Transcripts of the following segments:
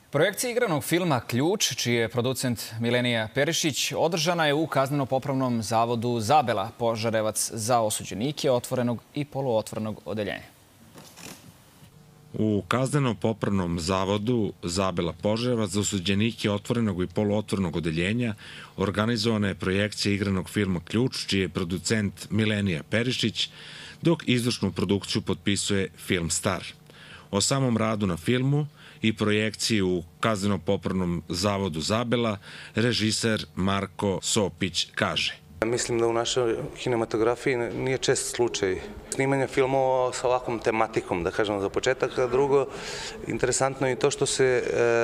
Projekcija igranog filma "Ključ", čiji je producent Milenija Perišić, održana je u Kazneno-popravnom zavodu Zabela, Požarevac, za osuđenike otvorenog i poluotvorenog odeljenja. U Kazneno-popravnom zavodu Zabela Požarevac za osuđenike otvorenog i poluotvorenog odeljenja organizovana je projekcija igranog filma "Ključ", čiji je producent Milenija Perišić, dok izvršnu produkciju potpisuje Film Star. O samom radu na filmu i projekciji u Kazneno-popravnom zavodu Zabela režiser Marko Sopić kaže: Mislim da u našoj kinematografiji nije čest slučaj snimanja filmova sa ovakvom tematikom, da kažemo za početak. A drugo, interesantno je i to što se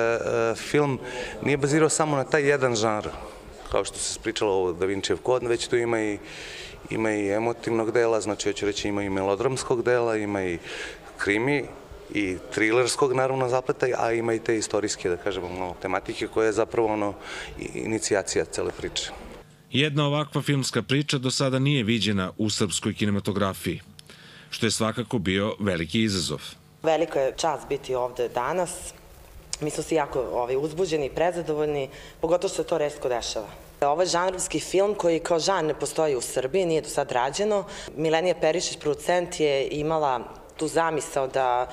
film nije bazirao samo na taj jedan žanr, kao što se pričalo o Da Vinčijev kod, već tu ima i emotivnog dela, znači hoću reći ima i melodramskog dela, ima i krimi i trilerskog naravno zapleta, a ima i te istorijske, da kažemo, tematike koja je zapravo inicijacija cele priče. Jedna ovakva filmska priča do sada nije viđena u srpskoj kinematografiji, što je svakako bio veliki izazov. Velika je čast biti ovde danas. Mi smo svi jako uzbuđeni i prezadovoljni, pogotovo što se to retko dešava. Ovo je žanrovski film koji kao žanr ne postoji u Srbiji, nije do sad rađeno. Milenija Perišić, producent, je imala tu zamisao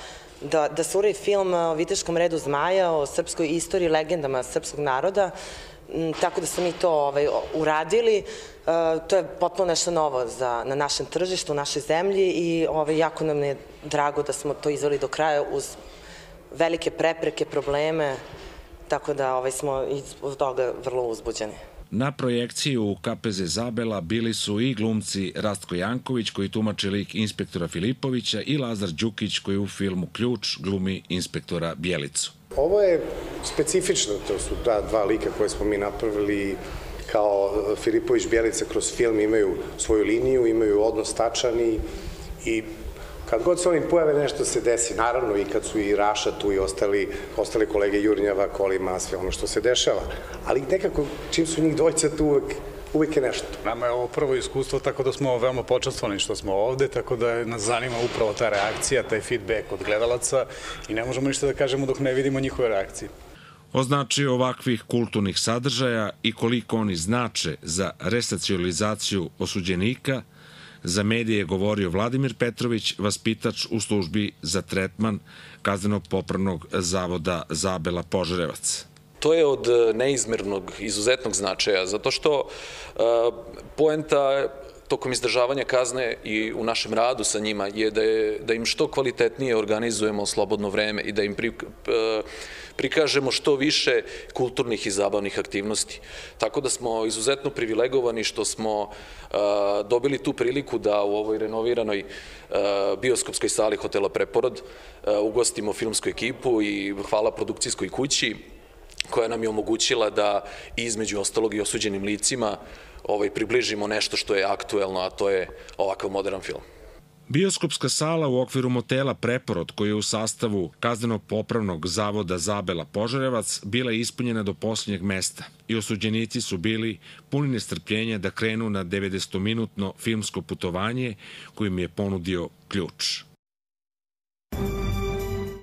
da se uraди film o viteškom redu zmaja, o srpskoj istoriji, legendama srpskog naroda, tako da smo mi to uradili. To je potpuno nešto novo na našem tržištu, u našoj zemlji i jako nam je drago da smo to izveli do kraja uz velike prepreke, probleme, tako da smo iz toga vrlo uzbuđeni. Na projekciji u KPZ Zabela bili su i glumci Rastko Janković, koji tumači lik inspektora Filipovića, i Lazar Đukić, koji u filmu "Ključ" glumi inspektora Bjelicu. Ovo je specifično, to su dva lika koje smo mi napravili kao Filipović, Bjelica kroz film, imaju svoju liniju, imaju odnos tačan i kad god se oni pojave nešto se desi, naravno i kad su i Raša tu i ostali kolege Jurnjava, Kolima, sve ono što se dešava, ali nekako čim su njih dvojica tu uvijek je nešto. Nama je ovo prvo iskustvo, tako da smo veoma počastvovani što smo ovde, tako da nas zanima upravo ta reakcija, taj feedback od gledalaca i ne možemo ništa da kažemo dok ne vidimo njihove reakcije. O značaju ovakvih kulturnih sadržaja i koliko oni znače za resocijalizaciju osuđenika, za medije je govorio Vladimir Petrović, vaspitač u službi za tretman Kazneno-popravnog zavoda Zabela Požarevac. To je od neizmernog, izuzetnog značaja, zato što poenta tokom izdržavanja kazne i u našem radu sa njima je da im što kvalitetnije organizujemo slobodno vreme i da im prikažemo što više kulturnih i zabavnih aktivnosti. Tako da smo izuzetno privilegovani što smo dobili tu priliku da u ovoj renoviranoj bioskopskoj sali hotela Preporod ugostimo filmsku ekipu i hvala produkcijskoj kući koja nam je omogućila da između ostalog i osuđenim licima približimo nešto što je aktuelno, a to je ovakav modern film. Bioskopska sala u okviru motela Preporod, koji je u sastavu Kazneno-popravnog zavoda Zabela Požarevac, bila je ispunjena do posljednjeg mesta i osuđenici su bili puni nestrpljenja da krenu na 90-minutno filmsko putovanje kojim je ponudio "Ključ".